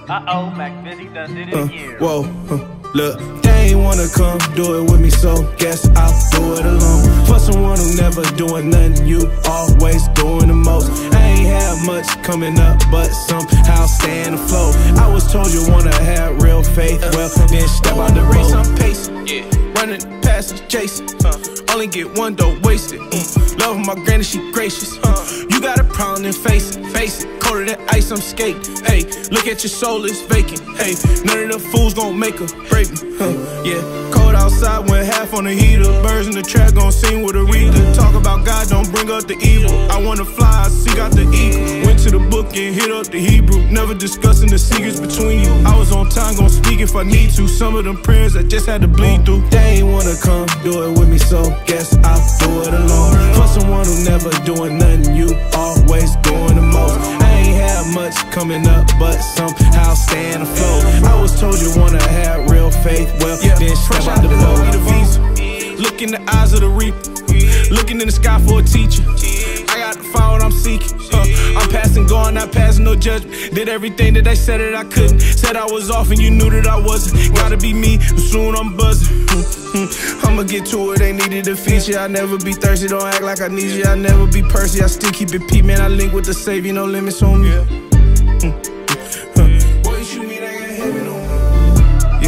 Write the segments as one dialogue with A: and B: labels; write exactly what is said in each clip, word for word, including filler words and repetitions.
A: Uh-oh, Mac Busy done did it
B: uh,
A: again.
B: Whoa, uh, look, they ain't wanna come do it with me, so guess I'll do it alone. For someone who never doing nothing, you always doing the most. I ain't have much coming up, but somehow staying afloat. I was told you wanna have real faith, well, then step out the race, I'm pacing, yeah. Running past the chasing, uh, only get one, don't waste it. Mm. Love my granny, she gracious. Uh, you got a problem, then face it, face it. Colder than ice, I'm skating. Hey, look at your soul, it's vacant. Hey, none of the fools gon' make her break me. Huh, yeah, cold outside, went half on the heater. Birds in the track gon' sing with a reader. Talk about God, don't bring up the evil. I wanna fly, I seek out the eagle. Went to the book and hit up the Hebrew. Never discussing the secrets between you. I was on time, gon' speak if I need to. Some of them prayers I just had to bleed through. They ain't wanna come do it with me, so guess I'll do it alone. For someone who never doing nothing, you always doing the most. I ain't have much coming up, but somehow staying afloat. I was told you wanna have real faith, well, yeah. Then step out the boat. Look in the eyes of the reaper, looking in the sky for a teacher. I got to find what I'm seeking. Uh, I'm passing, going, not passing no judgment. Did everything that they said that I couldn't. Said I was off and you knew that I wasn't. Gotta be me, soon I'm buzzing. Mm-hmm. I'ma get to it, ain't needed a feature. I never be thirsty, don't act like I need you. I never be Percy, I still keep it Pete. Man, I link with the Savior, no limits on me. Yeah. Mm-hmm. Boy, you shoot me, they got heaven on me.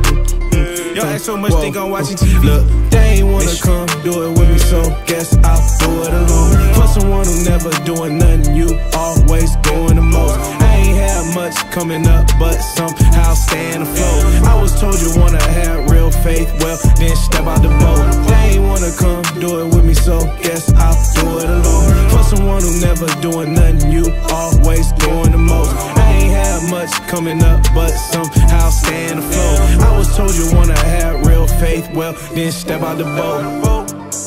B: Yeah. Y'all act so much, think I'm watching T V. Look, they ain't wanna come do it with me, so guess I'll do it alone. For someone who never doing nothing, you always doing the most. I ain't have much coming up, but somehow staying afloat. I was told you wanna have real faith, well, then step out the boat. They ain't wanna come do it with me, so guess I'll do it alone. For someone who never doing nothing, you always doing the most. I ain't have much coming up, but somehow staying afloat. I was told you wanna have real faith, well, then step out the boat.